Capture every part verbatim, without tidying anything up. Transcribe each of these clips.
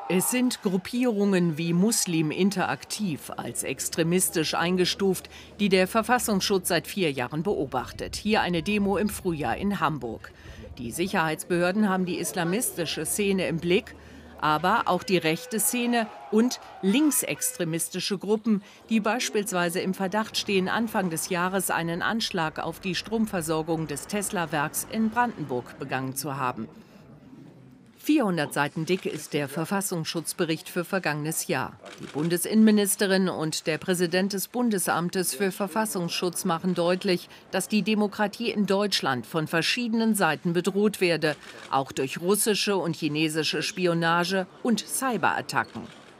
Es sind Gruppierungen wie Muslim Interaktiv als extremistisch eingestuft, die der Verfassungsschutz seit vier Jahren beobachtet. Hier eine Demo im Frühjahr in Hamburg. Die Sicherheitsbehörden haben die islamistische Szene im Blick, aber auch die rechte Szene und linksextremistische Gruppen, die beispielsweise im Verdacht stehen, Anfang des Jahres einen Anschlag auf die Stromversorgung des Tesla-Werks in Brandenburg begangen zu haben. vierhundert Seiten dick ist der Verfassungsschutzbericht für vergangenes Jahr. Die Bundesinnenministerin und der Präsident des Bundesamtes für Verfassungsschutz machen deutlich, dass die Demokratie in Deutschland von verschiedenen Seiten bedroht werde, auch durch russische und chinesische Spionage und Cyberattacken.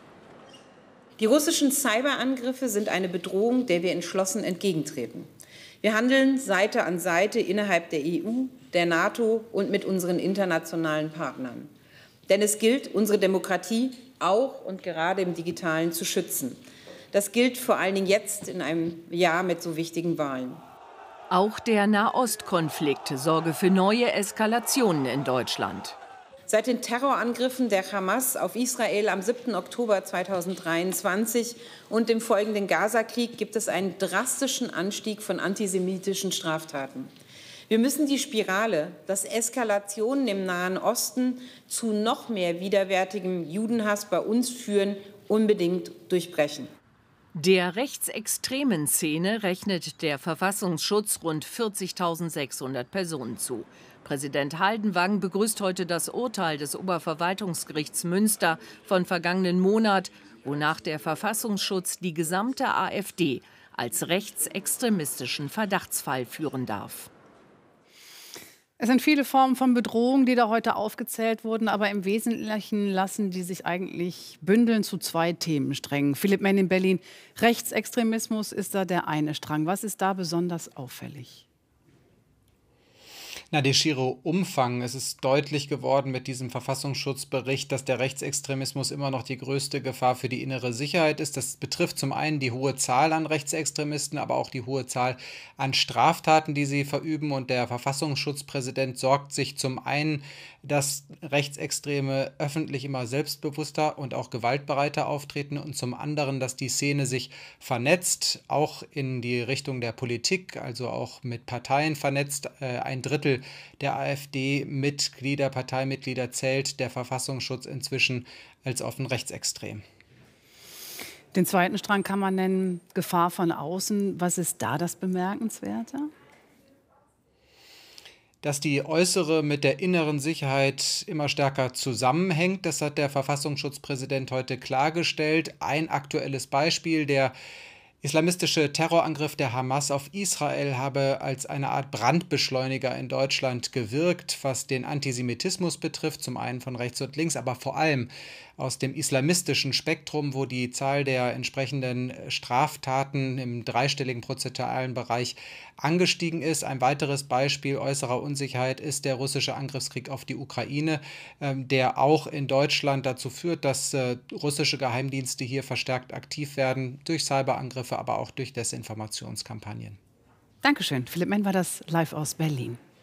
Die russischen Cyberangriffe sind eine Bedrohung, der wir entschlossen entgegentreten. Wir handeln Seite an Seite innerhalb der E U, der NATO und mit unseren internationalen Partnern. Denn es gilt, unsere Demokratie auch und gerade im Digitalen zu schützen. Das gilt vor allen Dingen jetzt in einem Jahr mit so wichtigen Wahlen. Auch der Nahostkonflikt sorge für neue Eskalationen in Deutschland. Seit den Terrorangriffen der Hamas auf Israel am siebten Oktober zweitausenddreiundzwanzig und dem folgenden Gazakrieg gibt es einen drastischen Anstieg von antisemitischen Straftaten. Wir müssen die Spirale, dass Eskalationen im Nahen Osten zu noch mehr widerwärtigem Judenhass bei uns führen, unbedingt durchbrechen. Der rechtsextremen Szene rechnet der Verfassungsschutz rund vierzigtausendsechshundert Personen zu. Präsident Haldenwang begrüßt heute das Urteil des Oberverwaltungsgerichts Münster von vergangenen Monat, wonach der Verfassungsschutz die gesamte AfD als rechtsextremistischen Verdachtsfall führen darf. Es sind viele Formen von Bedrohung, die da heute aufgezählt wurden, aber im Wesentlichen lassen die sich eigentlich bündeln zu zwei Themensträngen. Philipp Mann in Berlin, Rechtsextremismus ist da der eine Strang. Was ist da besonders auffällig? Na, der schiere Umfang. Es ist deutlich geworden mit diesem Verfassungsschutzbericht, dass der Rechtsextremismus immer noch die größte Gefahr für die innere Sicherheit ist. Das betrifft zum einen die hohe Zahl an Rechtsextremisten, aber auch die hohe Zahl an Straftaten, die sie verüben. Und der Verfassungsschutzpräsident sorgt sich zum einen, dass Rechtsextreme öffentlich immer selbstbewusster und auch gewaltbereiter auftreten und zum anderen, dass die Szene sich vernetzt, auch in die Richtung der Politik, also auch mit Parteien vernetzt. Ein Drittel der AfD-Mitglieder, Parteimitglieder zählt der Verfassungsschutz inzwischen als offen rechtsextrem. Den zweiten Strang kann man nennen Gefahr von außen. Was ist da das Bemerkenswerte? Dass die äußere mit der inneren Sicherheit immer stärker zusammenhängt. Das hat der Verfassungsschutzpräsident heute klargestellt. Ein aktuelles Beispiel: Der islamistische Terrorangriff der Hamas auf Israel habe als eine Art Brandbeschleuniger in Deutschland gewirkt, was den Antisemitismus betrifft, zum einen von rechts und links, aber vor allem aus dem islamistischen Spektrum, wo die Zahl der entsprechenden Straftaten im dreistelligen prozentualen Bereich angestiegen ist. Ein weiteres Beispiel äußerer Unsicherheit ist der russische Angriffskrieg auf die Ukraine, der auch in Deutschland dazu führt, dass russische Geheimdienste hier verstärkt aktiv werden, durch Cyberangriffe, aber auch durch Desinformationskampagnen. Dankeschön. Philipp Mann war das live aus Berlin.